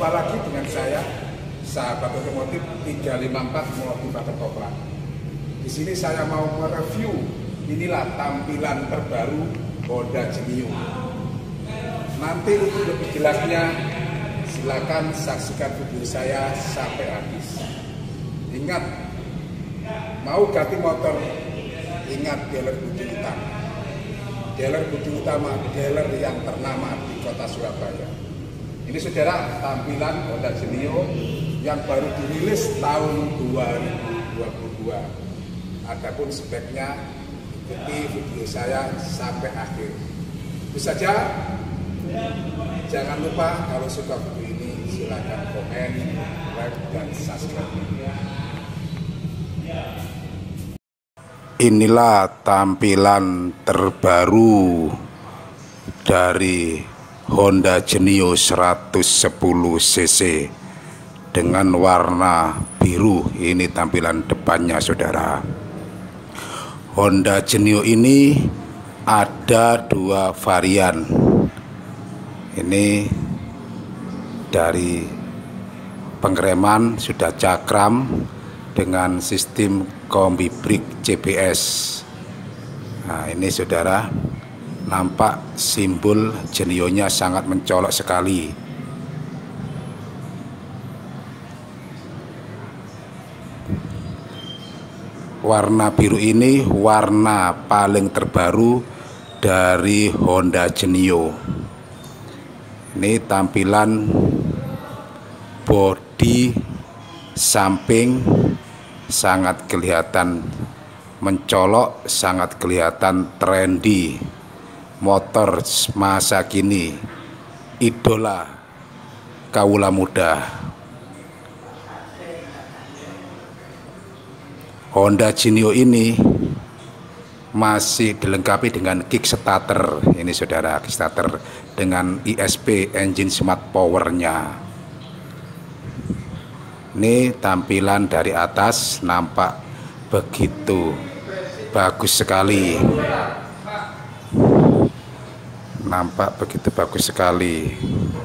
Jumpa lagi dengan saya, sahabat otomotif 354 Motivator Kopra. Di sini saya mau mereview, inilah tampilan terbaru Honda Genio. Nanti untuk lebih jelasnya, silakan saksikan video saya sampai habis. Ingat, mau ganti motor, ingat dealer Budi Utama. Dealer Budi Utama, dealer yang ternama di kota Surabaya. Ini saudara, tampilan Honda Genio yang baru dirilis tahun 2022. Adapun speknya, ikuti video saya sampai akhir. Itu saja. Jangan lupa kalau suka video ini silakan komen, like, dan subscribe. Inilah tampilan terbaru dari Honda Genio 110 cc dengan warna biru. Ini tampilan depannya saudara. Honda Genio ini ada dua varian. Ini dari pengereman sudah cakram dengan sistem kombi brake CBS. Nah, ini saudara, nampak simbol Genio-nya sangat mencolok sekali. Warna biru ini warna paling terbaru dari Honda Genio. Ini tampilan bodi samping sangat kelihatan mencolok, sangat kelihatan trendy. Motor masa kini, idola kaula muda. Honda Genio ini masih dilengkapi dengan kickstarter. Ini saudara, kickstarter dengan ISP engine smart powernya. Ini tampilan dari atas nampak begitu bagus sekali. Nampak begitu bagus sekali.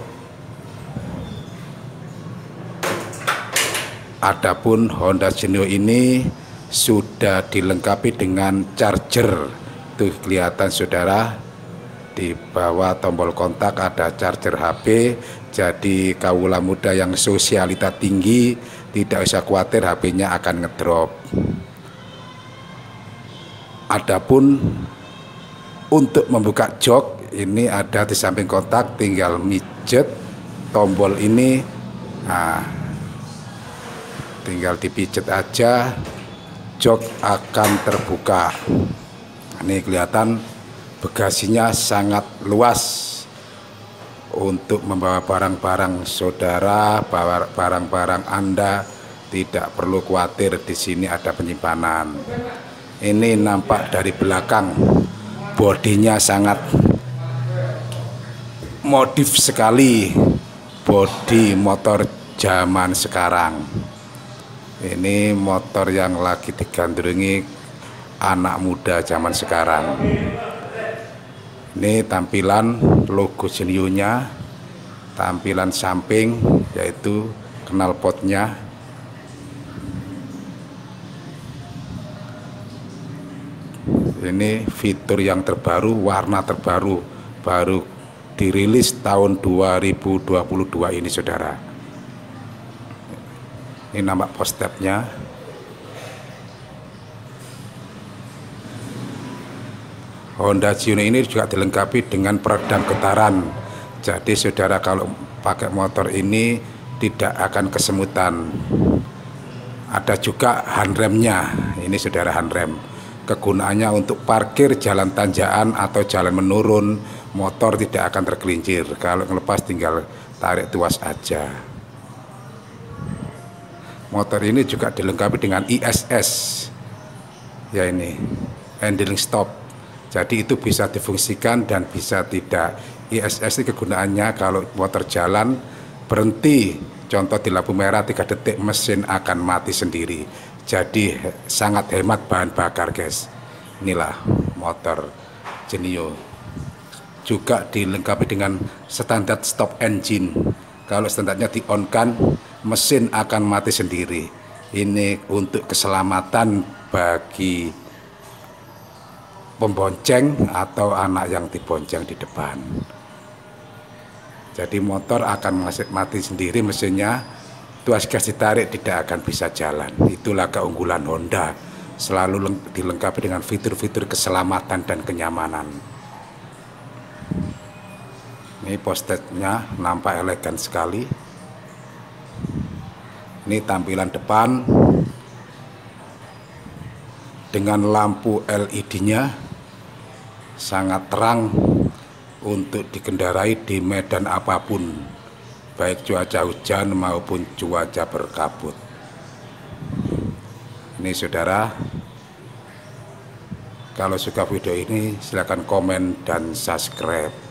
Adapun Honda Genio ini sudah dilengkapi dengan charger. Tuh kelihatan saudara, di bawah tombol kontak ada charger HP. Jadi kaula muda yang sosialita tinggi tidak usah khawatir HP-nya akan ngedrop. Adapun untuk membuka jok, ini ada di samping kontak, tinggal mijet tombol ini. Nah, tinggal dipijet aja, jok akan terbuka. Ini kelihatan bagasinya sangat luas untuk membawa barang-barang saudara, barang-barang Anda, tidak perlu khawatir, di sini ada penyimpanan. Ini nampak dari belakang, bodinya sangat modif sekali, bodi motor zaman sekarang. Ini motor yang lagi digandrungi anak muda zaman sekarang. Ini tampilan logo Genio-nya, tampilan samping yaitu knalpotnya. Ini fitur yang terbaru, warna terbaru, baru dirilis tahun 2022 ini saudara. Ini nampak post-stepnya. Honda Genio ini juga dilengkapi dengan peredam getaran. Jadi saudara kalau pakai motor ini tidak akan kesemutan. Ada juga handremnya. Ini saudara, handrem. Kegunaannya untuk parkir jalan tanjakan atau jalan menurun, motor tidak akan tergelincir. Kalau ngelepas tinggal tarik tuas aja. Motor ini juga dilengkapi dengan ISS. Ya, ini handling stop. Jadi itu bisa difungsikan dan bisa tidak. ISS ini kegunaannya kalau motor jalan berhenti, contoh di lampu merah 3 detik, mesin akan mati sendiri. Jadi sangat hemat bahan bakar guys. Inilah motor Genio. Juga dilengkapi dengan standar stop engine. Kalau standarnya di-on-kan, mesin akan mati sendiri. Ini untuk keselamatan bagi pembonceng atau anak yang dibonceng di depan. Jadi motor akan mati sendiri mesinnya, tuas gas ditarik tidak akan bisa jalan. Itulah keunggulan Honda, selalu dilengkapi dengan fitur-fitur keselamatan dan kenyamanan. Ini postetnya nampak elegan sekali. Ini tampilan depan dengan lampu LED-nya sangat terang untuk dikendarai di medan apapun, baik cuaca hujan maupun cuaca berkabut. Ini saudara, kalau suka video ini silakan komen dan subscribe.